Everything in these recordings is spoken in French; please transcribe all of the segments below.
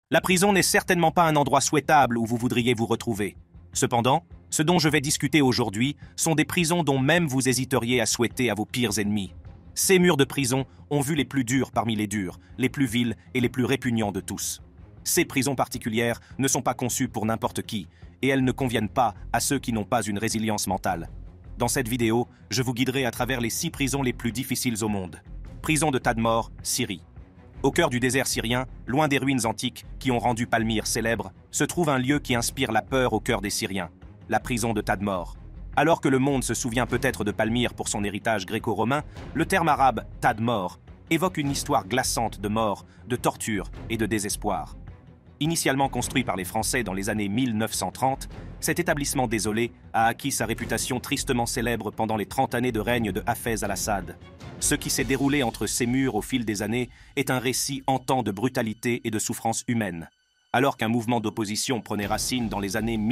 La prison n'est certainement pas un endroit souhaitable où vous voudriez vous retrouver. Cependant, ce dont je vais discuter aujourd'hui sont des prisons dont même vous hésiteriez à souhaiter à vos pires ennemis. Ces murs de prison ont vu les plus durs parmi les durs, les plus vils et les plus répugnants de tous. Ces prisons particulières ne sont pas conçues pour n'importe qui, et elles ne conviennent pas à ceux qui n'ont pas une résilience mentale. Dans cette vidéo, je vous guiderai à travers les 6 prisons les plus difficiles au monde. Prison de Tadmor, Syrie. Au cœur du désert syrien, loin des ruines antiques qui ont rendu Palmyre célèbre, se trouve un lieu qui inspire la peur au cœur des Syriens, la prison de Tadmor. Alors que le monde se souvient peut-être de Palmyre pour son héritage gréco-romain, le terme arabe « Tadmor » évoque une histoire glaçante de mort, de torture et de désespoir. Initialement construit par les Français dans les années 1930, cet établissement désolé a acquis sa réputation tristement célèbre pendant les 30 années de règne de Hafez al-Assad. Ce qui s'est déroulé entre ces murs au fil des années est un récit hantant de brutalité et de souffrance humaine. Alors qu'un mouvement d'opposition prenait racine dans les années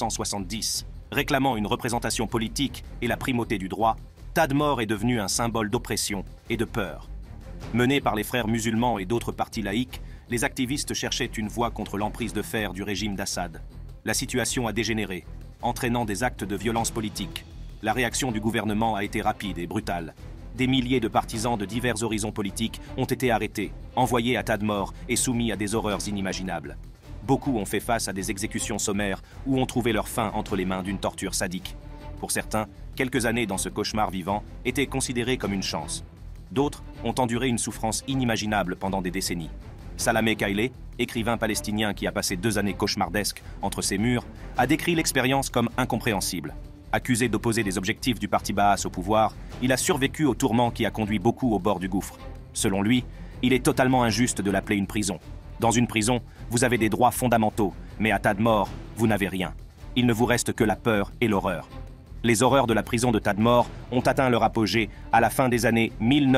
1970, réclamant une représentation politique et la primauté du droit, Tadmor est devenu un symbole d'oppression et de peur. Menés par les frères musulmans et d'autres partis laïcs, les activistes cherchaient une voie contre l'emprise de fer du régime d'Assad. La situation a dégénéré, entraînant des actes de violence politique. La réaction du gouvernement a été rapide et brutale. Des milliers de partisans de divers horizons politiques ont été arrêtés, envoyés à Tadmor et soumis à des horreurs inimaginables. Beaucoup ont fait face à des exécutions sommaires ou ont trouvé leur fin entre les mains d'une torture sadique. Pour certains, quelques années dans ce cauchemar vivant étaient considérées comme une chance. D'autres ont enduré une souffrance inimaginable pendant des décennies. Salameh Kaileh, écrivain palestinien qui a passé 2 années cauchemardesques entre ces murs, a décrit l'expérience comme incompréhensible. Accusé d'opposer des objectifs du parti Baas au pouvoir, il a survécu au tourment qui a conduit beaucoup au bord du gouffre. Selon lui, il est totalement injuste de l'appeler une prison. Dans une prison, vous avez des droits fondamentaux, mais à Tadmor, vous n'avez rien. Il ne vous reste que la peur et l'horreur. Les horreurs de la prison de Tadmor ont atteint leur apogée à la fin des années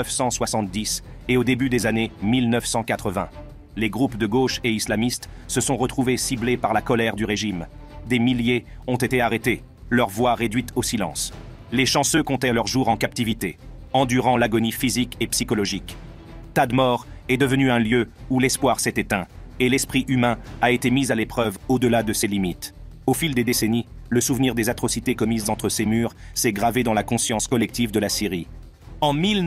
1970 et au début des années 1980. Les groupes de gauche et islamistes se sont retrouvés ciblés par la colère du régime. Des milliers ont été arrêtés, leur voix réduite au silence. Les chanceux comptaient leurs jours en captivité, endurant l'agonie physique et psychologique. Tadmor est devenu un lieu où l'espoir s'est éteint et l'esprit humain a été mis à l'épreuve au-delà de ses limites. Au fil des décennies, le souvenir des atrocités commises entre ces murs s'est gravé dans la conscience collective de la Syrie. En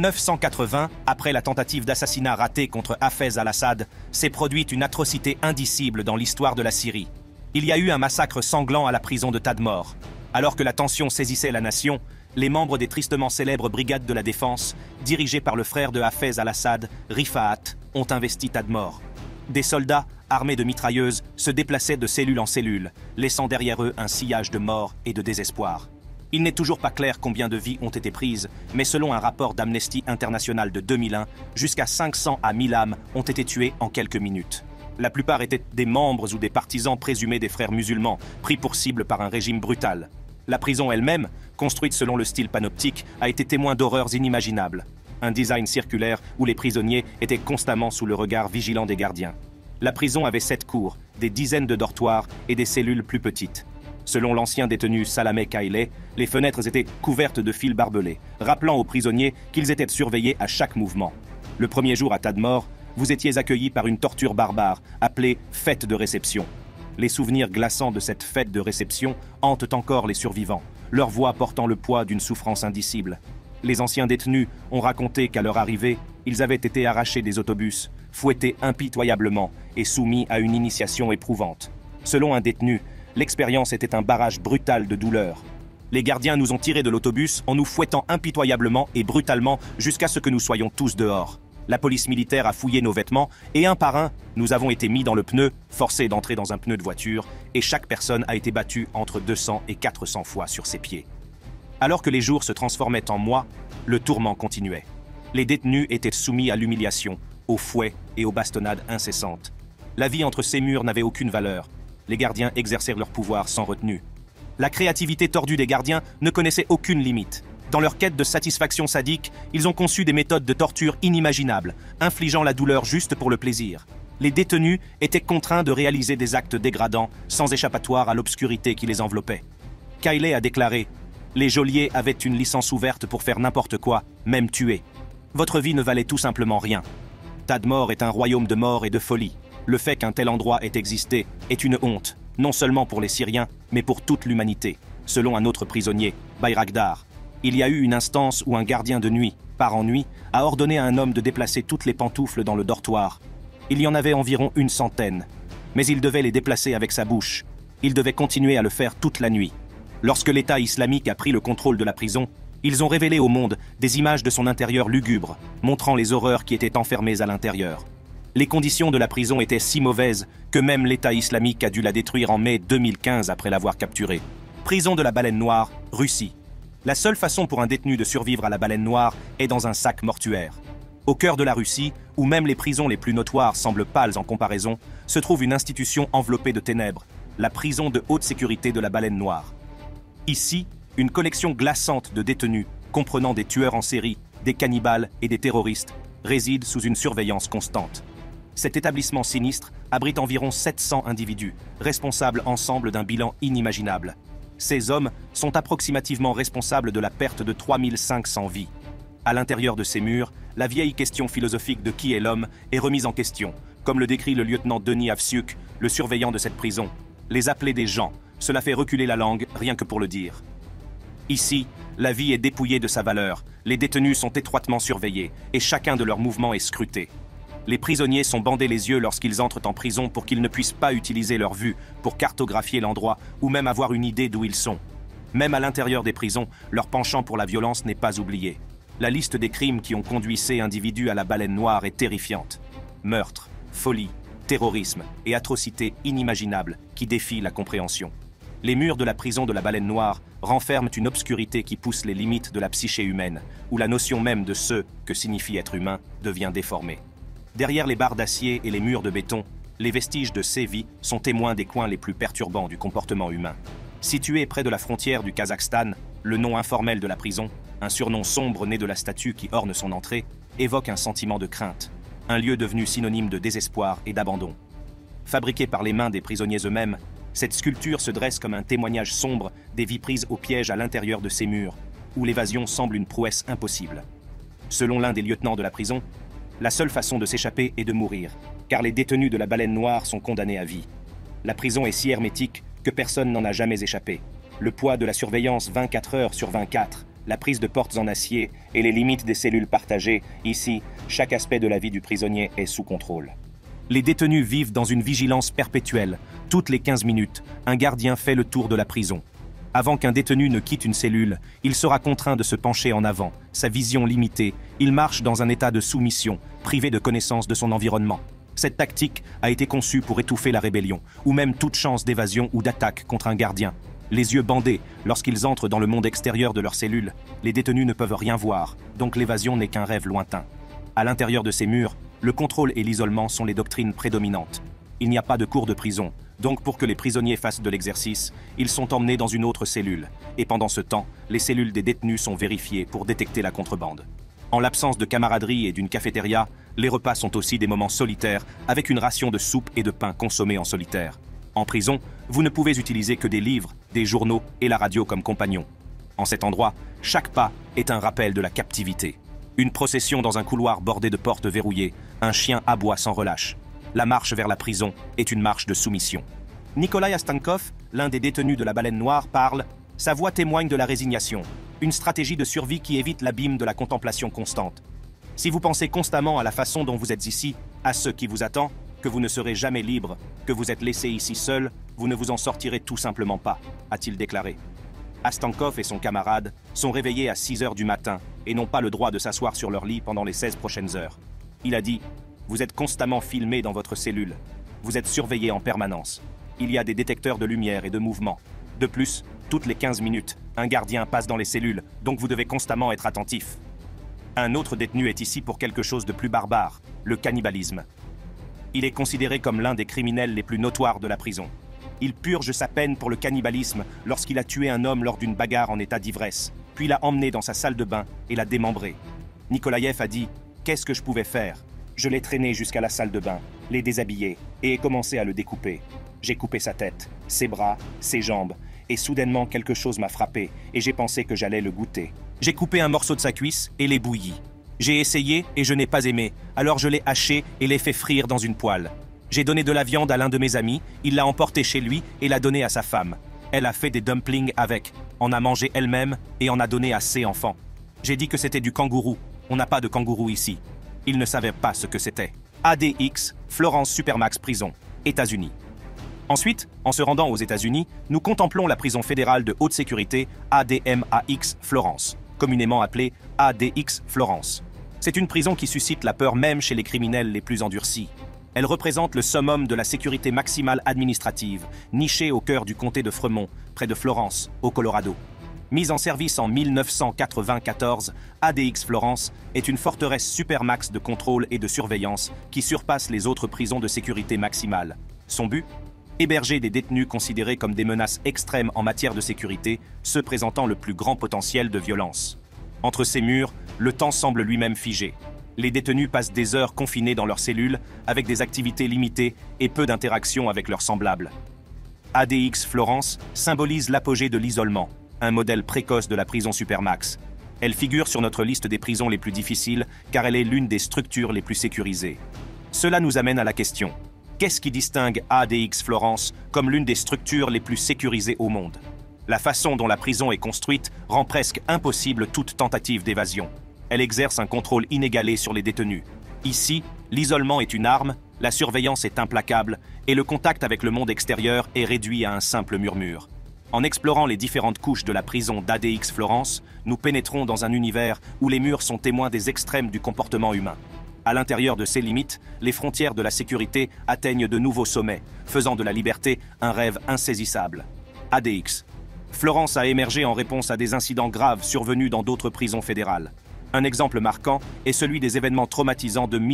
1980, après la tentative d'assassinat ratée contre Hafez al-Assad, s'est produite une atrocité indicible dans l'histoire de la Syrie. Il y a eu un massacre sanglant à la prison de Tadmor. Alors que la tension saisissait la nation, les membres des tristement célèbres brigades de la défense, dirigées par le frère de Hafez al-Assad, Rifaat, ont investi Tadmor. Des soldats, armés de mitrailleuses, se déplaçaient de cellule en cellule, laissant derrière eux un sillage de mort et de désespoir. Il n'est toujours pas clair combien de vies ont été prises, mais selon un rapport d'Amnesty International de 2001, jusqu'à 500 à 1000 âmes ont été tuées en quelques minutes. La plupart étaient des membres ou des partisans présumés des frères musulmans, pris pour cible par un régime brutal. La prison elle-même, construite selon le style panoptique, a été témoin d'horreurs inimaginables. Un design circulaire où les prisonniers étaient constamment sous le regard vigilant des gardiens. La prison avait 7 cours, des dizaines de dortoirs et des cellules plus petites. Selon l'ancien détenu Salameh Kaileh, les fenêtres étaient couvertes de fils barbelés, rappelant aux prisonniers qu'ils étaient surveillés à chaque mouvement. Le premier jour à Tadmor, vous étiez accueillis par une torture barbare, appelée « fête de réception ». Les souvenirs glaçants de cette fête de réception hantent encore les survivants, leur voix portant le poids d'une souffrance indicible. Les anciens détenus ont raconté qu'à leur arrivée, ils avaient été arrachés des autobus, fouettés impitoyablement et soumis à une initiation éprouvante. Selon un détenu, l'expérience était un barrage brutal de douleur. Les gardiens nous ont tirés de l'autobus en nous fouettant impitoyablement et brutalement jusqu'à ce que nous soyons tous dehors. La police militaire a fouillé nos vêtements et un par un, nous avons été mis dans le pneu, forcés d'entrer dans un pneu de voiture, et chaque personne a été battue entre 200 et 400 fois sur ses pieds. Alors que les jours se transformaient en mois, le tourment continuait. Les détenus étaient soumis à l'humiliation, aux fouets et aux bastonnades incessantes. La vie entre ces murs n'avait aucune valeur. Les gardiens exercèrent leur pouvoir sans retenue. La créativité tordue des gardiens ne connaissait aucune limite. Dans leur quête de satisfaction sadique, ils ont conçu des méthodes de torture inimaginables, infligeant la douleur juste pour le plaisir. Les détenus étaient contraints de réaliser des actes dégradants, sans échappatoire à l'obscurité qui les enveloppait. Kaileh a déclaré « Les geôliers avaient une licence ouverte pour faire n'importe quoi, même tuer. Votre vie ne valait tout simplement rien. Tadmor est un royaume de mort et de folie. Le fait qu'un tel endroit ait existé est une honte, non seulement pour les Syriens, mais pour toute l'humanité. Selon un autre prisonnier, Bayraktar, il y a eu une instance où un gardien de nuit, par ennui, a ordonné à un homme de déplacer toutes les pantoufles dans le dortoir. Il y en avait environ 100, mais il devait les déplacer avec sa bouche. Il devait continuer à le faire toute la nuit. Lorsque l'État islamique a pris le contrôle de la prison, ils ont révélé au monde des images de son intérieur lugubre, montrant les horreurs qui étaient enfermées à l'intérieur. Les conditions de la prison étaient si mauvaises que même l'État islamique a dû la détruire en mai 2015 après l'avoir capturée. Prison de la Baleine Noire, Russie. La seule façon pour un détenu de survivre à la Baleine Noire est dans un sac mortuaire. Au cœur de la Russie, où même les prisons les plus notoires semblent pâles en comparaison, se trouve une institution enveloppée de ténèbres, la prison de haute sécurité de la Baleine Noire. Ici, une collection glaçante de détenus, comprenant des tueurs en série, des cannibales et des terroristes, réside sous une surveillance constante. Cet établissement sinistre abrite environ 700 individus, responsables ensemble d'un bilan inimaginable. Ces hommes sont approximativement responsables de la perte de 3500 vies. À l'intérieur de ces murs, la vieille question philosophique de qui est l'homme est remise en question, comme le décrit le lieutenant Denis Avsiuk, le surveillant de cette prison. Les appeler des gens, cela fait reculer la langue rien que pour le dire. Ici, la vie est dépouillée de sa valeur, les détenus sont étroitement surveillés et chacun de leurs mouvements est scruté. Les prisonniers sont bandés les yeux lorsqu'ils entrent en prison pour qu'ils ne puissent pas utiliser leur vue pour cartographier l'endroit ou même avoir une idée d'où ils sont. Même à l'intérieur des prisons, leur penchant pour la violence n'est pas oublié. La liste des crimes qui ont conduit ces individus à la Baleine Noire est terrifiante. Meurtres, folie, terrorisme et atrocités inimaginables qui défient la compréhension. Les murs de la prison de la Baleine Noire renferment une obscurité qui pousse les limites de la psyché humaine, où la notion même de ce que signifie être humain devient déformée. Derrière les barres d'acier et les murs de béton, les vestiges de ces vies sont témoins des coins les plus perturbants du comportement humain. Situé près de la frontière du Kazakhstan, le nom informel de la prison, un surnom sombre né de la statue qui orne son entrée, évoque un sentiment de crainte, un lieu devenu synonyme de désespoir et d'abandon. Fabriquée par les mains des prisonniers eux-mêmes, cette sculpture se dresse comme un témoignage sombre des vies prises au piège à l'intérieur de ces murs, où l'évasion semble une prouesse impossible. Selon l'un des lieutenants de la prison, la seule façon de s'échapper est de mourir, car les détenus de la Baleine Noire sont condamnés à vie. La prison est si hermétique que personne n'en a jamais échappé. Le poids de la surveillance 24 heures sur 24, la prise de portes en acier et les limites des cellules partagées, ici, chaque aspect de la vie du prisonnier est sous contrôle. Les détenus vivent dans une vigilance perpétuelle. Toutes les 15 minutes, un gardien fait le tour de la prison. Avant qu'un détenu ne quitte une cellule, il sera contraint de se pencher en avant, sa vision limitée. Il marche dans un état de soumission, privé de connaissance de son environnement. Cette tactique a été conçue pour étouffer la rébellion, ou même toute chance d'évasion ou d'attaque contre un gardien. Les yeux bandés, lorsqu'ils entrent dans le monde extérieur de leur cellule, les détenus ne peuvent rien voir, donc l'évasion n'est qu'un rêve lointain. À l'intérieur de ces murs, le contrôle et l'isolement sont les doctrines prédominantes. Il n'y a pas de cour de prison, donc pour que les prisonniers fassent de l'exercice, ils sont emmenés dans une autre cellule. Et pendant ce temps, les cellules des détenus sont vérifiées pour détecter la contrebande. En l'absence de camaraderie et d'une cafétéria, les repas sont aussi des moments solitaires, avec une ration de soupe et de pain consommée en solitaire. En prison, vous ne pouvez utiliser que des livres, des journaux et la radio comme compagnons. En cet endroit, chaque pas est un rappel de la captivité. Une procession dans un couloir bordé de portes verrouillées, un chien aboie sans relâche. La marche vers la prison est une marche de soumission. Nikolai Astankov, l'un des détenus de la Baleine Noire, parle « Sa voix témoigne de la résignation, une stratégie de survie qui évite l'abîme de la contemplation constante. Si vous pensez constamment à la façon dont vous êtes ici, à ce qui vous attend, que vous ne serez jamais libre, que vous êtes laissé ici seul, vous ne vous en sortirez tout simplement pas », a-t-il déclaré. Astankov et son camarade sont réveillés à 6 heures du matin et n'ont pas le droit de s'asseoir sur leur lit pendant les 16 prochaines heures. Il a dit « Vous êtes constamment filmés dans votre cellule. Vous êtes surveillés en permanence. Il y a des détecteurs de lumière et de mouvement. De plus, toutes les 15 minutes, un gardien passe dans les cellules, donc vous devez constamment être attentif. » Un autre détenu est ici pour quelque chose de plus barbare, le cannibalisme. Il est considéré comme l'un des criminels les plus notoires de la prison. Il purge sa peine pour le cannibalisme lorsqu'il a tué un homme lors d'une bagarre en état d'ivresse, puis l'a emmené dans sa salle de bain et l'a démembré. Nikolaïev a dit « Qu'est-ce que je pouvais faire ? Je l'ai traîné jusqu'à la salle de bain, l'ai déshabillé et ai commencé à le découper. J'ai coupé sa tête, ses bras, ses jambes, et soudainement quelque chose m'a frappé et j'ai pensé que j'allais le goûter. J'ai coupé un morceau de sa cuisse et l'ai bouilli. J'ai essayé et je n'ai pas aimé, alors je l'ai haché et l'ai fait frire dans une poêle. J'ai donné de la viande à l'un de mes amis, il l'a emporté chez lui et l'a donné à sa femme. Elle a fait des dumplings avec, en a mangé elle-même et en a donné à ses enfants. J'ai dit que c'était du kangourou, on n'a pas de kangourou ici. Il ne savait pas ce que c'était. ADX, Florence Supermax Prison, États-Unis. Ensuite, en se rendant aux États-Unis, nous contemplons la prison fédérale de haute sécurité ADMAX Florence, communément appelée ADX Florence. C'est une prison qui suscite la peur même chez les criminels les plus endurcis. Elle représente le summum de la sécurité maximale administrative, nichée au cœur du comté de Fremont, près de Florence, au Colorado. Mise en service en 1994, ADX Florence est une forteresse supermax de contrôle et de surveillance qui surpasse les autres prisons de sécurité maximale. Son but ? Héberger des détenus considérés comme des menaces extrêmes en matière de sécurité, ceux présentant le plus grand potentiel de violence. Entre ces murs, le temps semble lui-même figé. Les détenus passent des heures confinés dans leurs cellules, avec des activités limitées et peu d'interactions avec leurs semblables. ADX Florence symbolise l'apogée de l'isolement, un modèle précoce de la prison Supermax. Elle figure sur notre liste des prisons les plus difficiles car elle est l'une des structures les plus sécurisées. Cela nous amène à la question. Qu'est-ce qui distingue ADX Florence comme l'une des structures les plus sécurisées au monde? La façon dont la prison est construite rend presque impossible toute tentative d'évasion. Elle exerce un contrôle inégalé sur les détenus. Ici, l'isolement est une arme, la surveillance est implacable et le contact avec le monde extérieur est réduit à un simple murmure. En explorant les différentes couches de la prison d'ADX Florence, nous pénétrons dans un univers où les murs sont témoins des extrêmes du comportement humain. À l'intérieur de ces limites, les frontières de la sécurité atteignent de nouveaux sommets, faisant de la liberté un rêve insaisissable. ADX. Florence a émergé en réponse à des incidents graves survenus dans d'autres prisons fédérales. Un exemple marquant est celui des événements traumatisants de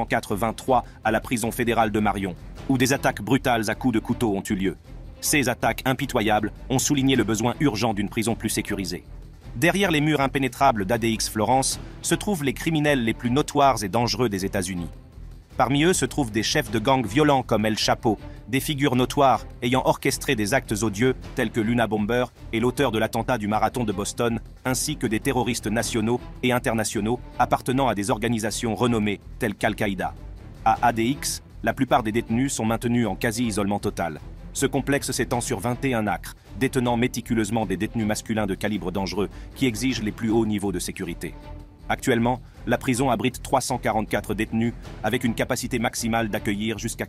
1983 à la prison fédérale de Marion, où des attaques brutales à coups de couteau ont eu lieu. Ces attaques impitoyables ont souligné le besoin urgent d'une prison plus sécurisée. Derrière les murs impénétrables d'ADX Florence se trouvent les criminels les plus notoires et dangereux des États-Unis. Parmi eux se trouvent des chefs de gangs violents comme El Chapo, des figures notoires ayant orchestré des actes odieux tels que Luna Bomber et l'auteur de l'attentat du marathon de Boston, ainsi que des terroristes nationaux et internationaux appartenant à des organisations renommées telles qu'Al-Qaïda. À ADX, la plupart des détenus sont maintenus en quasi-isolement total. Ce complexe s'étend sur 21 acres, détenant méticuleusement des détenus masculins de calibre dangereux qui exigent les plus hauts niveaux de sécurité. Actuellement, la prison abrite 344 détenus avec une capacité maximale d'accueillir jusqu'à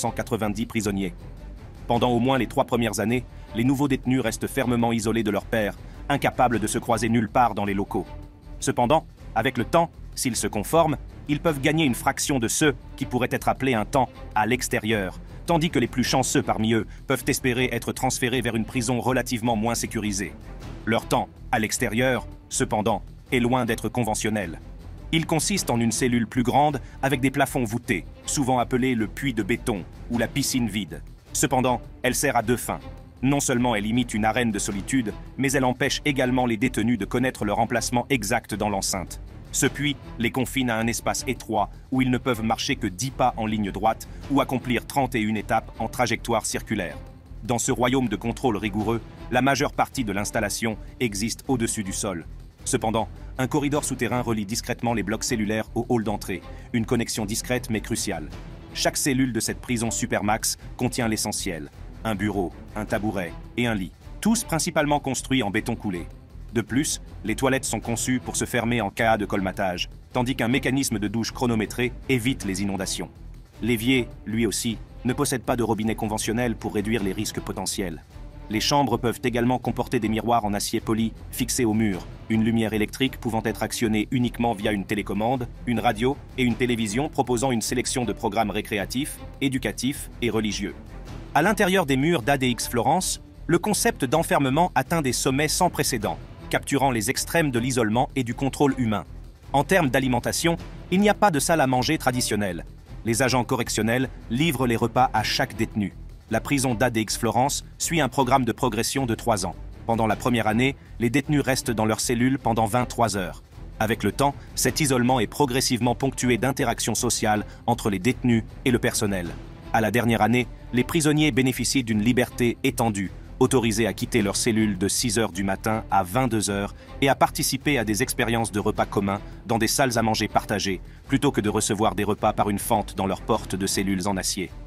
490 prisonniers. Pendant au moins les 3 premières années, les nouveaux détenus restent fermement isolés de leurs pairs, incapables de se croiser nulle part dans les locaux. Cependant, avec le temps, s'ils se conforment, ils peuvent gagner une fraction de ceux qui pourraient être appelés un temps à l'extérieur, tandis que les plus chanceux parmi eux peuvent espérer être transférés vers une prison relativement moins sécurisée. Leur temps à l'extérieur, cependant, est loin d'être conventionnel. Il consiste en une cellule plus grande avec des plafonds voûtés, souvent appelés le puits de béton ou la piscine vide. Cependant, elle sert à 2 fins. Non seulement elle imite une arène de solitude, mais elle empêche également les détenus de connaître leur emplacement exact dans l'enceinte. Ce puits les confine à un espace étroit où ils ne peuvent marcher que 10 pas en ligne droite ou accomplir 31 étapes en trajectoire circulaire. Dans ce royaume de contrôle rigoureux, la majeure partie de l'installation existe au-dessus du sol. Cependant, un corridor souterrain relie discrètement les blocs cellulaires au hall d'entrée, une connexion discrète mais cruciale. Chaque cellule de cette prison Supermax contient l'essentiel, un bureau, un tabouret et un lit, tous principalement construits en béton coulé. De plus, les toilettes sont conçues pour se fermer en cas de colmatage, tandis qu'un mécanisme de douche chronométré évite les inondations. L'évier, lui aussi, ne possède pas de robinet conventionnel pour réduire les risques potentiels. Les chambres peuvent également comporter des miroirs en acier poli fixés au mur, une lumière électrique pouvant être actionnée uniquement via une télécommande, une radio et une télévision proposant une sélection de programmes récréatifs, éducatifs et religieux. À l'intérieur des murs d'ADX Florence, le concept d'enfermement atteint des sommets sans précédent, capturant les extrêmes de l'isolement et du contrôle humain. En termes d'alimentation, il n'y a pas de salle à manger traditionnelle. Les agents correctionnels livrent les repas à chaque détenu. La prison d'ADX Florence suit un programme de progression de 3 ans. Pendant la première année, les détenus restent dans leurs cellules pendant 23 heures. Avec le temps, cet isolement est progressivement ponctué d'interactions sociales entre les détenus et le personnel. À la dernière année, les prisonniers bénéficient d'une liberté étendue, autorisés à quitter leurs cellules de 6 heures du matin à 22 heures et à participer à des expériences de repas communs dans des salles à manger partagées, plutôt que de recevoir des repas par une fente dans leurs portes de cellules en acier.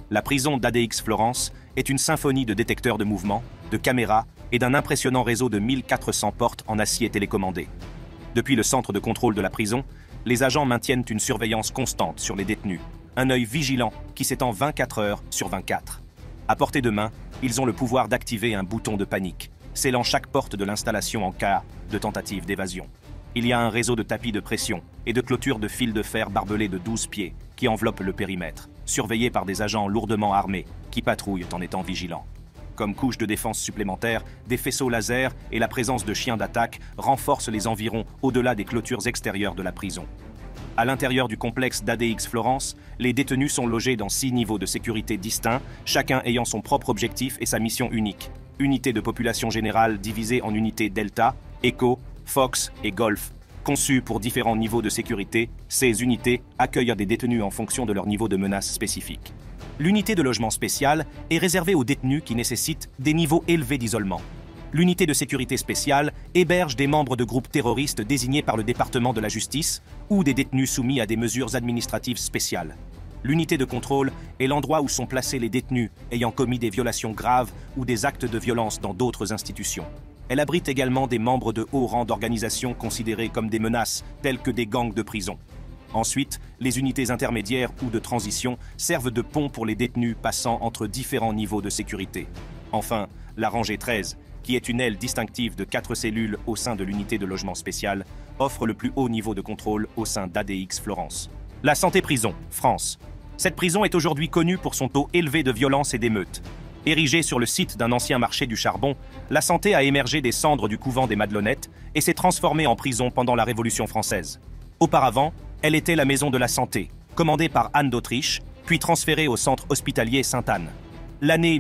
La prison d'ADX Florence est une symphonie de détecteurs de mouvement, de caméras et d'un impressionnant réseau de 1400 portes en acier télécommandé. Depuis le centre de contrôle de la prison, les agents maintiennent une surveillance constante sur les détenus, un œil vigilant qui s'étend 24 heures sur 24. À portée de main, ils ont le pouvoir d'activer un bouton de panique, scellant chaque porte de l'installation en cas de tentative d'évasion. Il y a un réseau de tapis de pression et de clôtures de fils de fer barbelés de 12 pieds qui enveloppent le périmètre, surveillés par des agents lourdement armés qui patrouillent en étant vigilants. Comme couche de défense supplémentaire, des faisceaux laser et la présence de chiens d'attaque renforcent les environs au-delà des clôtures extérieures de la prison. À l'intérieur du complexe d'ADX Florence, les détenus sont logés dans 6 niveaux de sécurité distincts, chacun ayant son propre objectif et sa mission unique. Unités de population générale divisées en unités Delta, Echo, Fox et Golf. Conçues pour différents niveaux de sécurité, ces unités accueillent des détenus en fonction de leur niveau de menace spécifique. L'unité de logement spécial est réservée aux détenus qui nécessitent des niveaux élevés d'isolement. L'unité de sécurité spéciale héberge des membres de groupes terroristes désignés par le département de la justice ou des détenus soumis à des mesures administratives spéciales. L'unité de contrôle est l'endroit où sont placés les détenus ayant commis des violations graves ou des actes de violence dans d'autres institutions. Elle abrite également des membres de haut rang d'organisations considérées comme des menaces, telles que des gangs de prison. Ensuite, les unités intermédiaires ou de transition servent de pont pour les détenus passant entre différents niveaux de sécurité. Enfin, la rangée 13, qui est une aile distinctive de 4 cellules au sein de l'unité de logement spécial, offre le plus haut niveau de contrôle au sein d'ADX Florence. La Santé Prison, France. Cette prison est aujourd'hui connue pour son taux élevé de violence et d'émeutes. Érigée sur le site d'un ancien marché du charbon, la Santé a émergé des cendres du couvent des Madelonnettes et s'est transformée en prison pendant la Révolution française. Auparavant, elle était la maison de la Santé, commandée par Anne d'Autriche, puis transférée au centre hospitalier Sainte-Anne. L'année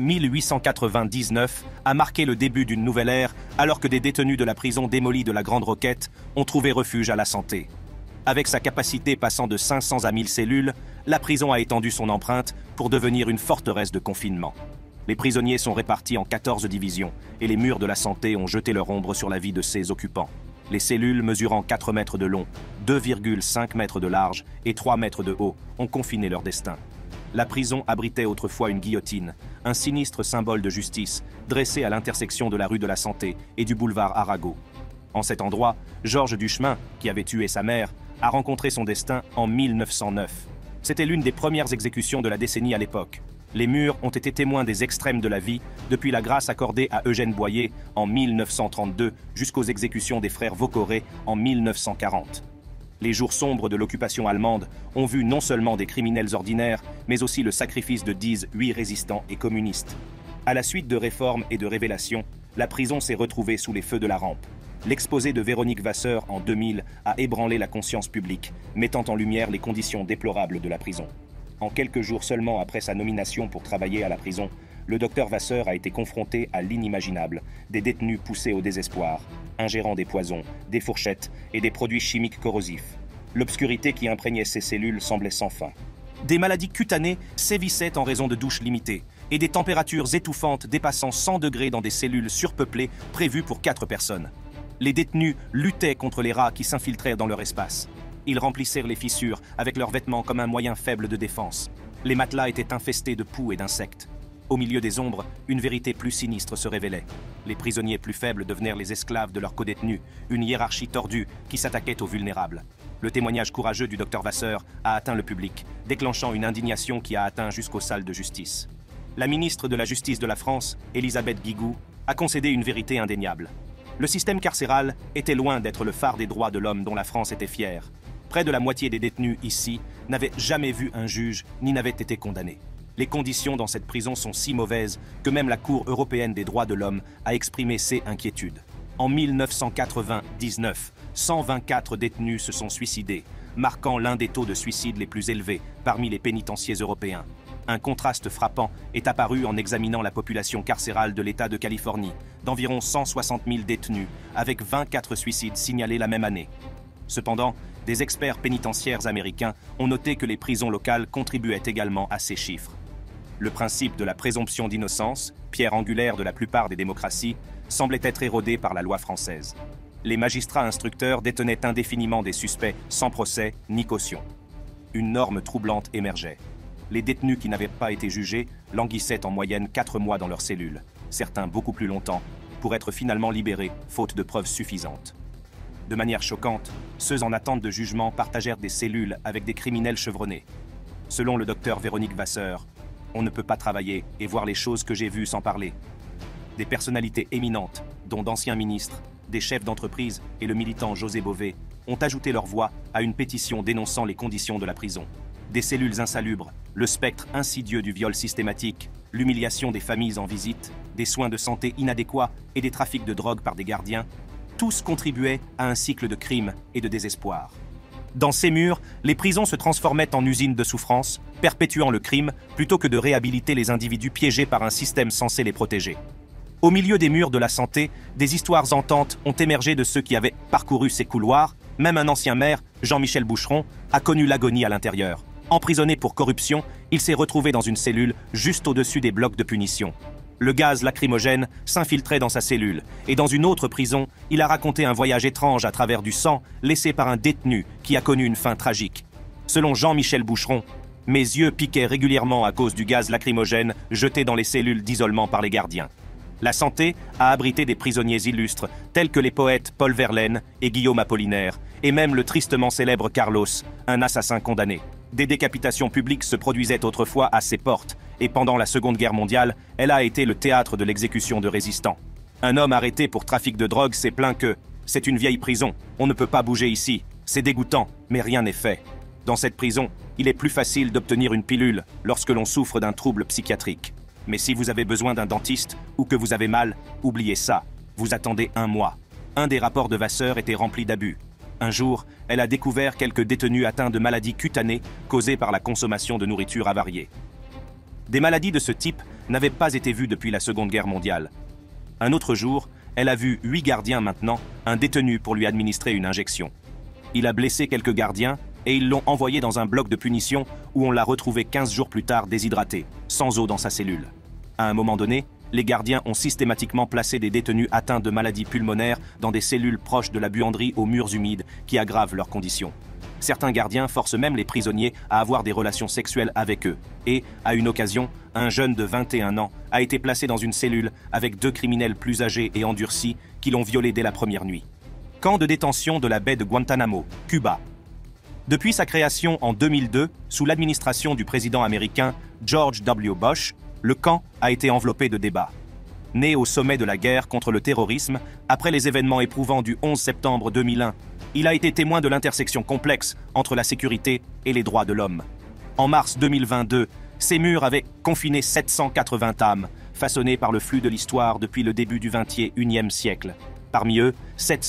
1899 a marqué le début d'une nouvelle ère alors que des détenus de la prison démolie de la Grande Roquette ont trouvé refuge à la Santé. Avec sa capacité passant de 500 à 1000 cellules, la prison a étendu son empreinte pour devenir une forteresse de confinement. Les prisonniers sont répartis en 14 divisions et les murs de la Santé ont jeté leur ombre sur la vie de ses occupants. Les cellules mesurant 4 mètres de long, 2,5 mètres de large et 3 mètres de haut ont confiné leur destin. La prison abritait autrefois une guillotine, un sinistre symbole de justice, dressé à l'intersection de la rue de la Santé et du boulevard Arago. En cet endroit, Georges Duchemin, qui avait tué sa mère, a rencontré son destin en 1909. C'était l'une des premières exécutions de la décennie à l'époque. Les murs ont été témoins des extrêmes de la vie, depuis la grâce accordée à Eugène Boyer en 1932 jusqu'aux exécutions des frères Vaucoré en 1940. Les jours sombres de l'occupation allemande ont vu non seulement des criminels ordinaires, mais aussi le sacrifice de 8 résistants et communistes. À la suite de réformes et de révélations, la prison s'est retrouvée sous les feux de la rampe. L'exposé de Véronique Vasseur en 2000 a ébranlé la conscience publique, mettant en lumière les conditions déplorables de la prison. En quelques jours seulement après sa nomination pour travailler à la prison, le docteur Vasseur a été confronté à l'inimaginable, des détenus poussés au désespoir, ingérant des poisons, des fourchettes et des produits chimiques corrosifs. L'obscurité qui imprégnait ces cellules semblait sans fin. Des maladies cutanées sévissaient en raison de douches limitées et des températures étouffantes dépassant 100 degrés dans des cellules surpeuplées prévues pour 4 personnes. Les détenus luttaient contre les rats qui s'infiltraient dans leur espace. Ils remplissèrent les fissures avec leurs vêtements comme un moyen faible de défense. Les matelas étaient infestés de poux et d'insectes. Au milieu des ombres, une vérité plus sinistre se révélait. Les prisonniers plus faibles devenaient les esclaves de leurs codétenus, une hiérarchie tordue qui s'attaquait aux vulnérables. Le témoignage courageux du docteur Vasseur a atteint le public, déclenchant une indignation qui a atteint jusqu'aux salles de justice. La ministre de la Justice de la France, Élisabeth Guigou, a concédé une vérité indéniable. Le système carcéral était loin d'être le phare des droits de l'homme dont la France était fière. Près de la moitié des détenus ici n'avaient jamais vu un juge ni n'avaient été condamnés. Les conditions dans cette prison sont si mauvaises que même la Cour européenne des droits de l'homme a exprimé ses inquiétudes. En 1999, 124 détenus se sont suicidés, marquant l'un des taux de suicide les plus élevés parmi les pénitenciers européens. Un contraste frappant est apparu en examinant la population carcérale de l'État de Californie, d'environ 160 000 détenus, avec 24 suicides signalés la même année. Cependant, des experts pénitentiaires américains ont noté que les prisons locales contribuaient également à ces chiffres. Le principe de la présomption d'innocence, pierre angulaire de la plupart des démocraties, semblait être érodé par la loi française. Les magistrats instructeurs détenaient indéfiniment des suspects sans procès ni caution. Une norme troublante émergeait. les détenus qui n'avaient pas été jugés languissaient en moyenne 4 mois dans leurs cellules, certains beaucoup plus longtemps, pour être finalement libérés, faute de preuves suffisantes. De manière choquante, ceux en attente de jugement partagèrent des cellules avec des criminels chevronnés. Selon le docteur Véronique Vasseur, on ne peut pas travailler et voir les choses que j'ai vues sans parler. Des personnalités éminentes, dont d'anciens ministres, des chefs d'entreprise et le militant José Bové, ont ajouté leur voix à une pétition dénonçant les conditions de la prison. Des cellules insalubres, le spectre insidieux du viol systématique, l'humiliation des familles en visite, des soins de santé inadéquats et des trafics de drogue par des gardiens, tous contribuaient à un cycle de crimes et de désespoir. Dans ces murs, les prisons se transformaient en usines de souffrance, perpétuant le crime plutôt que de réhabiliter les individus piégés par un système censé les protéger. Au milieu des murs de la santé, des histoires ententes ont émergé de ceux qui avaient parcouru ces couloirs. Même un ancien maire, Jean-Michel Boucheron, a connu l'agonie à l'intérieur. Emprisonné pour corruption, il s'est retrouvé dans une cellule juste au-dessus des blocs de punition. Le gaz lacrymogène s'infiltrait dans sa cellule, et dans une autre prison, il a raconté un voyage étrange à travers du sang laissé par un détenu qui a connu une fin tragique. Selon Jean-Michel Boucheron, « Mes yeux piquaient régulièrement à cause du gaz lacrymogène jeté dans les cellules d'isolement par les gardiens. » La santé a abrité des prisonniers illustres, tels que les poètes Paul Verlaine et Guillaume Apollinaire, et même le tristement célèbre Carlos, un assassin condamné. Des décapitations publiques se produisaient autrefois à ses portes, et pendant la Seconde Guerre mondiale, elle a été le théâtre de l'exécution de résistants. Un homme arrêté pour trafic de drogue s'est plaint que « c'est une vieille prison, on ne peut pas bouger ici, c'est dégoûtant, mais rien n'est fait ». Dans cette prison, il est plus facile d'obtenir une pilule lorsque l'on souffre d'un trouble psychiatrique. Mais si vous avez besoin d'un dentiste ou que vous avez mal, oubliez ça, vous attendez 1 mois. Un des rapports de Vasseur était rempli d'abus. Un jour, elle a découvert quelques détenus atteints de maladies cutanées causées par la consommation de nourriture avariée. Des maladies de ce type n'avaient pas été vues depuis la Seconde Guerre mondiale. Un autre jour, elle a vu 8 gardiens maintenant, un détenu pour lui administrer une injection. Il a blessé quelques gardiens et ils l'ont envoyé dans un bloc de punition où on l'a retrouvé 15 jours plus tard déshydraté, sans eau dans sa cellule. À un moment donné, les gardiens ont systématiquement placé des détenus atteints de maladies pulmonaires dans des cellules proches de la buanderie aux murs humides qui aggravent leurs conditions. Certains gardiens forcent même les prisonniers à avoir des relations sexuelles avec eux. Et, à une occasion, un jeune de 21 ans a été placé dans une cellule avec 2 criminels plus âgés et endurcis qui l'ont violé dès la première nuit. Camp de détention de la baie de Guantanamo, Cuba. Depuis sa création en 2002, sous l'administration du président américain George W. Bush, le camp a été enveloppé de débats. Né au sommet de la guerre contre le terrorisme, après les événements éprouvants du 11 septembre 2001, il a été témoin de l'intersection complexe entre la sécurité et les droits de l'homme. En mars 2022, ces murs avaient confiné 780 âmes, façonnées par le flux de l'histoire depuis le début du XXIe siècle. Parmi eux,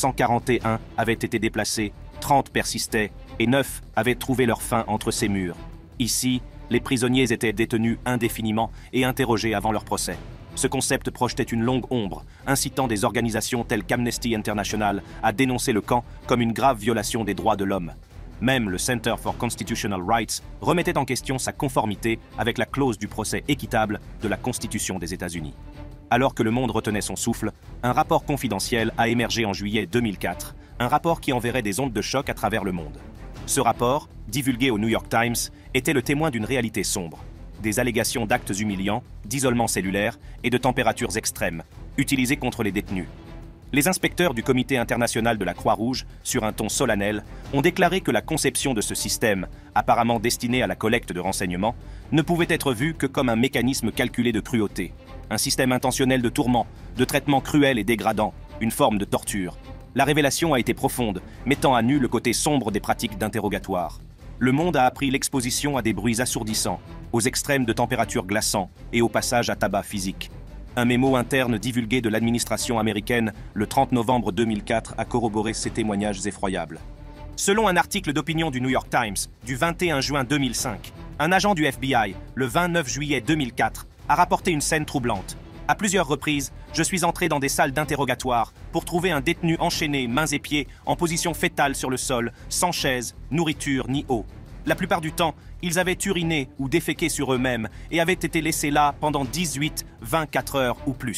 741 avaient été déplacés, 30 persistaient et 9 avaient trouvé leur fin entre ces murs. Ici, les prisonniers étaient détenus indéfiniment et interrogés avant leur procès. Ce concept projetait une longue ombre, incitant des organisations telles qu'Amnesty International à dénoncer le camp comme une grave violation des droits de l'homme. Même le Center for Constitutional Rights remettait en question sa conformité avec la clause du procès équitable de la Constitution des États-Unis. Alors que le monde retenait son souffle, un rapport confidentiel a émergé en juillet 2004, un rapport qui enverrait des ondes de choc à travers le monde. Ce rapport, divulgué au New York Times, était le témoin d'une réalité sombre. Des allégations d'actes humiliants, d'isolement cellulaire et de températures extrêmes, utilisées contre les détenus. Les inspecteurs du Comité international de la Croix-Rouge, sur un ton solennel, ont déclaré que la conception de ce système, apparemment destiné à la collecte de renseignements, ne pouvait être vue que comme un mécanisme calculé de cruauté, un système intentionnel de tourment, de traitement cruel et dégradant, une forme de torture. La révélation a été profonde, mettant à nu le côté sombre des pratiques d'interrogatoire. Le monde a appris l'exposition à des bruits assourdissants, aux extrêmes de température glaçants et au passage à tabac physique. Un mémo interne divulgué de l'administration américaine le 30 novembre 2004 a corroboré ces témoignages effroyables. Selon un article d'opinion du New York Times du 21 juin 2005, un agent du FBI, le 29 juillet 2004, a rapporté une scène troublante. À plusieurs reprises, je suis entré dans des salles d'interrogatoire pour trouver un détenu enchaîné, mains et pieds, en position fétale sur le sol, sans chaise, nourriture ni eau. La plupart du temps, ils avaient uriné ou déféqué sur eux-mêmes et avaient été laissés là pendant 18-24 heures ou plus.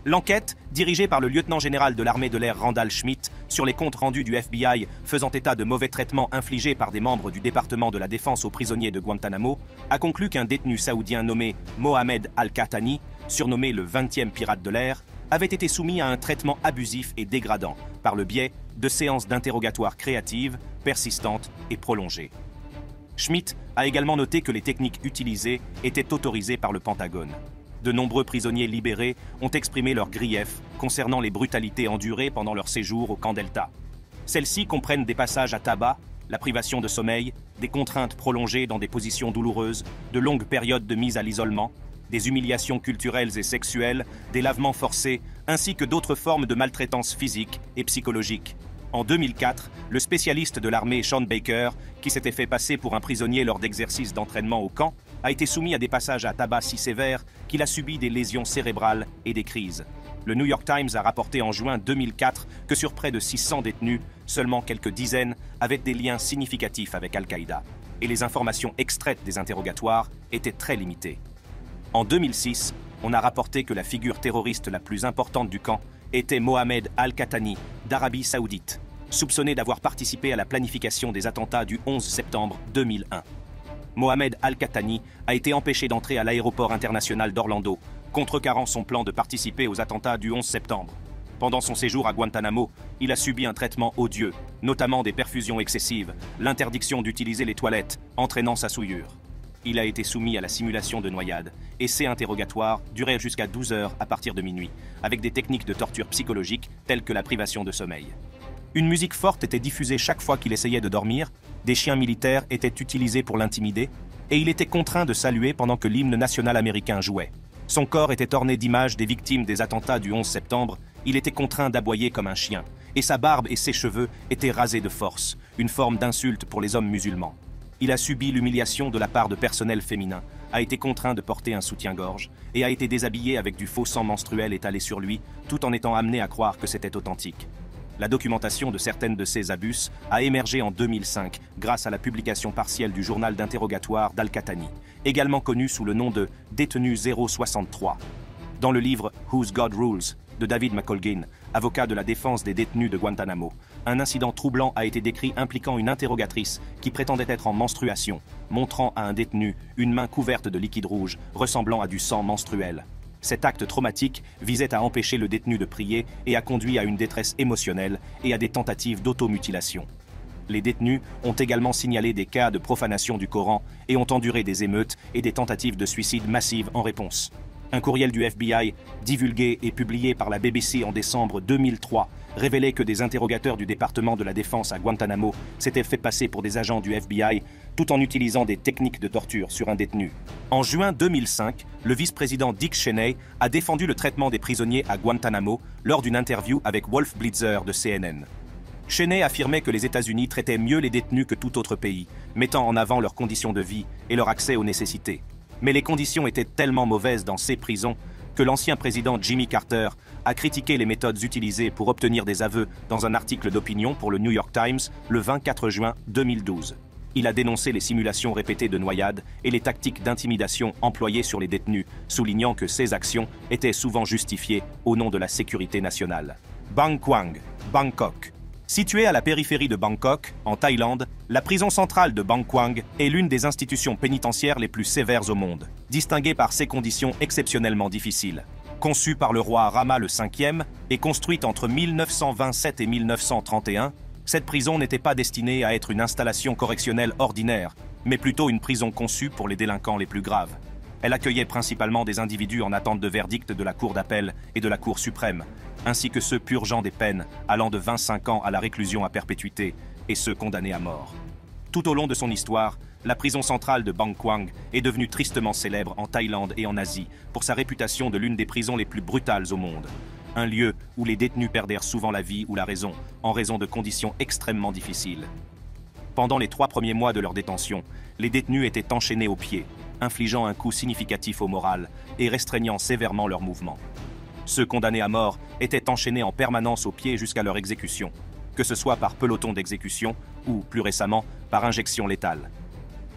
L'enquête, dirigée par le lieutenant-général de l'armée de l'air Randall Schmidt, sur les comptes rendus du FBI faisant état de mauvais traitements infligés par des membres du département de la défense aux prisonniers de Guantanamo, a conclu qu'un détenu saoudien nommé Mohamed Al-Qahtani, surnommé le 20e pirate de l'air, avait été soumis à un traitement abusif et dégradant par le biais de séances d'interrogatoire créatives, persistantes et prolongées. Schmidt a également noté que les techniques utilisées étaient autorisées par le Pentagone. De nombreux prisonniers libérés ont exprimé leurs griefs concernant les brutalités endurées pendant leur séjour au camp Delta. Celles-ci comprennent des passages à tabac, la privation de sommeil, des contraintes prolongées dans des positions douloureuses, de longues périodes de mise à l'isolement, des humiliations culturelles et sexuelles, des lavements forcés, ainsi que d'autres formes de maltraitance physique et psychologique. En 2004, le spécialiste de l'armée Sean Baker, qui s'était fait passer pour un prisonnier lors d'exercices d'entraînement au camp, a été soumis à des passages à tabac si sévères qu'il a subi des lésions cérébrales et des crises. Le New York Times a rapporté en juin 2004 que sur près de 600 détenus, seulement quelques dizaines avaient des liens significatifs avec Al-Qaïda, et les informations extraites des interrogatoires étaient très limitées. En 2006, on a rapporté que la figure terroriste la plus importante du camp était Mohamed Al-Qahtani, d'Arabie Saoudite, soupçonné d'avoir participé à la planification des attentats du 11 septembre 2001. Mohamed Al-Qahtani a été empêché d'entrer à l'aéroport international d'Orlando, contrecarrant son plan de participer aux attentats du 11 septembre. Pendant son séjour à Guantanamo, il a subi un traitement odieux, notamment des perfusions excessives, l'interdiction d'utiliser les toilettes, entraînant sa souillure. Il a été soumis à la simulation de noyade, et ces interrogatoires durèrent jusqu'à 12 heures à partir de minuit, avec des techniques de torture psychologique telles que la privation de sommeil. Une musique forte était diffusée chaque fois qu'il essayait de dormir, des chiens militaires étaient utilisés pour l'intimider, et il était contraint de saluer pendant que l'hymne national américain jouait. Son corps était orné d'images des victimes des attentats du 11 septembre, il était contraint d'aboyer comme un chien, et sa barbe et ses cheveux étaient rasés de force, une forme d'insulte pour les hommes musulmans. Il a subi l'humiliation de la part de personnel féminin, a été contraint de porter un soutien-gorge et a été déshabillé avec du faux sang menstruel étalé sur lui, tout en étant amené à croire que c'était authentique. La documentation de certaines de ces abus a émergé en 2005 grâce à la publication partielle du journal d'interrogatoire d'Al-Qahtani, également connu sous le nom de Détenu 063. Dans le livre Whose God Rules de David McColgan, avocat de la défense des détenus de Guantanamo, un incident troublant a été décrit impliquant une interrogatrice qui prétendait être en menstruation, montrant à un détenu une main couverte de liquide rouge ressemblant à du sang menstruel. Cet acte traumatique visait à empêcher le détenu de prier et a conduit à une détresse émotionnelle et à des tentatives d'automutilation. Les détenus ont également signalé des cas de profanation du Coran et ont enduré des émeutes et des tentatives de suicide massives en réponse. Un courriel du FBI, divulgué et publié par la BBC en décembre 2003, révélait que des interrogateurs du département de la défense à Guantanamo s'étaient fait passer pour des agents du FBI tout en utilisant des techniques de torture sur un détenu. En juin 2005, le vice-président Dick Cheney a défendu le traitement des prisonniers à Guantanamo lors d'une interview avec Wolf Blitzer de CNN. Cheney affirmait que les États-Unis traitaient mieux les détenus que tout autre pays, mettant en avant leurs conditions de vie et leur accès aux nécessités. Mais les conditions étaient tellement mauvaises dans ces prisons que l'ancien président Jimmy Carter a critiqué les méthodes utilisées pour obtenir des aveux dans un article d'opinion pour le New York Times le 24 juin 2012. Il a dénoncé les simulations répétées de noyade et les tactiques d'intimidation employées sur les détenus, soulignant que ces actions étaient souvent justifiées au nom de la sécurité nationale. Bang Kwang, Bangkok. Située à la périphérie de Bangkok, en Thaïlande, la prison centrale de Bang Kwang est l'une des institutions pénitentiaires les plus sévères au monde, distinguée par ses conditions exceptionnellement difficiles. Conçue par le roi Rama V et construite entre 1927 et 1931, cette prison n'était pas destinée à être une installation correctionnelle ordinaire, mais plutôt une prison conçue pour les délinquants les plus graves. Elle accueillait principalement des individus en attente de verdict de la Cour d'appel et de la Cour suprême, ainsi que ceux purgeant des peines allant de 25 ans à la réclusion à perpétuité et ceux condamnés à mort. Tout au long de son histoire, la prison centrale de Bang Kwang est devenue tristement célèbre en Thaïlande et en Asie pour sa réputation de l'une des prisons les plus brutales au monde. Un lieu où les détenus perdèrent souvent la vie ou la raison, en raison de conditions extrêmement difficiles. Pendant les 3 premiers mois de leur détention, les détenus étaient enchaînés aux pieds, infligeant un coup significatif au moral et restreignant sévèrement leurs mouvements. Ceux condamnés à mort étaient enchaînés en permanence aux pieds jusqu'à leur exécution, que ce soit par peloton d'exécution ou, plus récemment, par injection létale.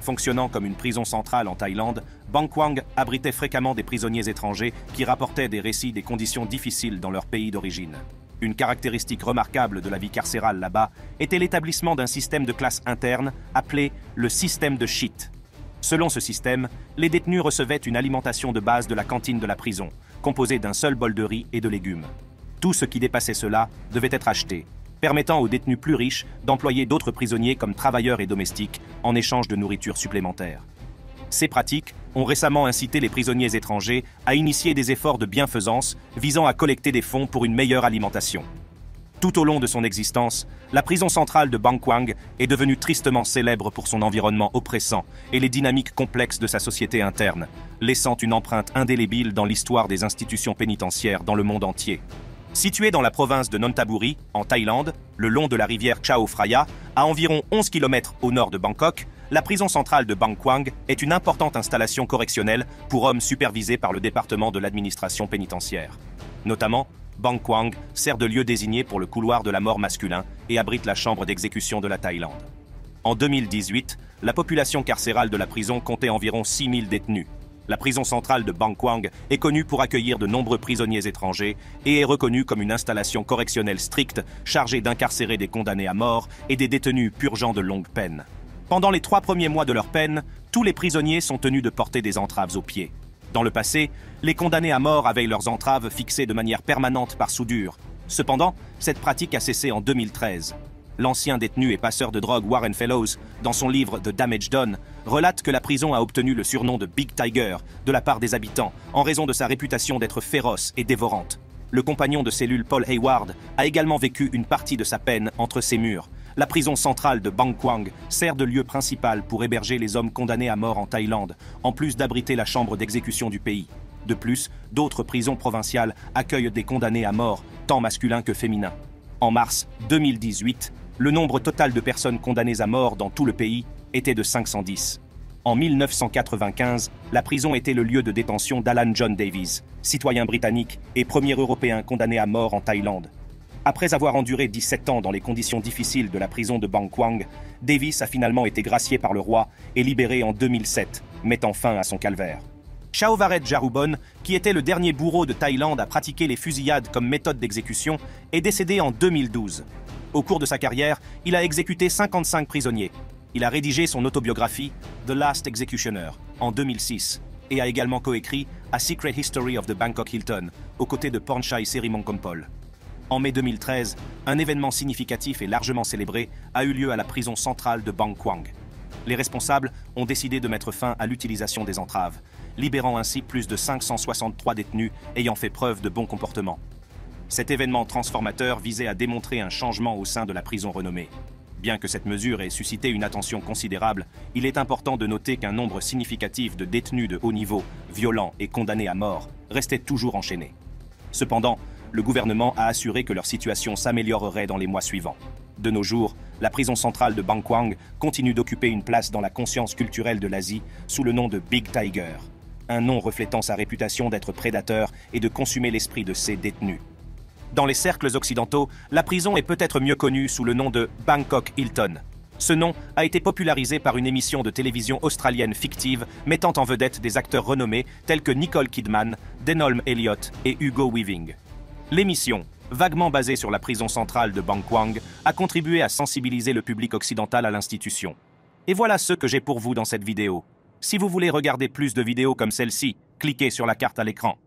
Fonctionnant comme une prison centrale en Thaïlande, Bangkwang abritait fréquemment des prisonniers étrangers qui rapportaient des récits des conditions difficiles dans leur pays d'origine. Une caractéristique remarquable de la vie carcérale là-bas était l'établissement d'un système de classe interne appelé le système de Shit. Selon ce système, les détenus recevaient une alimentation de base de la cantine de la prison, composée d'un seul bol de riz et de légumes. Tout ce qui dépassait cela devait être acheté, permettant aux détenus plus riches d'employer d'autres prisonniers comme travailleurs et domestiques en échange de nourriture supplémentaire. Ces pratiques ont récemment incité les prisonniers étrangers à initier des efforts de bienfaisance visant à collecter des fonds pour une meilleure alimentation. Tout au long de son existence, la prison centrale de Bangkwang est devenue tristement célèbre pour son environnement oppressant et les dynamiques complexes de sa société interne, laissant une empreinte indélébile dans l'histoire des institutions pénitentiaires dans le monde entier. Située dans la province de Nonthaburi, en Thaïlande, le long de la rivière Chao Phraya, à environ 11 km au nord de Bangkok, la prison centrale de Bangkwang est une importante installation correctionnelle pour hommes supervisés par le département de l'administration pénitentiaire. Notamment, Bangkwang sert de lieu désigné pour le couloir de la mort masculin et abrite la chambre d'exécution de la Thaïlande. En 2018, la population carcérale de la prison comptait environ 6 000 détenus. La prison centrale de Bangkwang est connue pour accueillir de nombreux prisonniers étrangers et est reconnue comme une installation correctionnelle stricte chargée d'incarcérer des condamnés à mort et des détenus purgeant de longues peines. Pendant les 3 premiers mois de leur peine, tous les prisonniers sont tenus de porter des entraves aux pieds. Dans le passé, les condamnés à mort avaient leurs entraves fixées de manière permanente par soudure. Cependant, cette pratique a cessé en 2013. L'ancien détenu et passeur de drogue Warren Fellows, dans son livre The Damage Done, relate que la prison a obtenu le surnom de Big Tiger de la part des habitants en raison de sa réputation d'être féroce et dévorante. Le compagnon de cellule Paul Hayward a également vécu une partie de sa peine entre ces murs. La prison centrale de Bangkwang sert de lieu principal pour héberger les hommes condamnés à mort en Thaïlande, en plus d'abriter la chambre d'exécution du pays. De plus, d'autres prisons provinciales accueillent des condamnés à mort, tant masculins que féminins. En mars 2018, le nombre total de personnes condamnées à mort dans tout le pays était de 510. En 1995, la prison était le lieu de détention d'Alan John Davies, citoyen britannique et premier Européen condamné à mort en Thaïlande. Après avoir enduré 17 ans dans les conditions difficiles de la prison de Bangkwang, Davies a finalement été gracié par le roi et libéré en 2007, mettant fin à son calvaire. Chaovaret Jarubon, qui était le dernier bourreau de Thaïlande à pratiquer les fusillades comme méthode d'exécution, est décédé en 2012. Au cours de sa carrière, il a exécuté 55 prisonniers. Il a rédigé son autobiographie The Last Executioner en 2006 et a également coécrit A Secret History of the Bangkok Hilton aux côtés de Pornchai Sirimankompol. En mai 2013, un événement significatif et largement célébré a eu lieu à la prison centrale de Bangkwang. Les responsables ont décidé de mettre fin à l'utilisation des entraves, libérant ainsi plus de 563 détenus ayant fait preuve de bon comportement. Cet événement transformateur visait à démontrer un changement au sein de la prison renommée. Bien que cette mesure ait suscité une attention considérable, il est important de noter qu'un nombre significatif de détenus de haut niveau, violents et condamnés à mort, restaient toujours enchaînés. Cependant, le gouvernement a assuré que leur situation s'améliorerait dans les mois suivants. De nos jours, la prison centrale de Bangkwang continue d'occuper une place dans la conscience culturelle de l'Asie sous le nom de Big Tiger, un nom reflétant sa réputation d'être prédateur et de consumer l'esprit de ses détenus. Dans les cercles occidentaux, la prison est peut-être mieux connue sous le nom de Bangkok Hilton. Ce nom a été popularisé par une émission de télévision australienne fictive mettant en vedette des acteurs renommés tels que Nicole Kidman, Denholm Elliott et Hugo Weaving. L'émission, vaguement basée sur la prison centrale de Bangkwang, a contribué à sensibiliser le public occidental à l'institution. Et voilà ce que j'ai pour vous dans cette vidéo. Si vous voulez regarder plus de vidéos comme celle-ci, cliquez sur la carte à l'écran.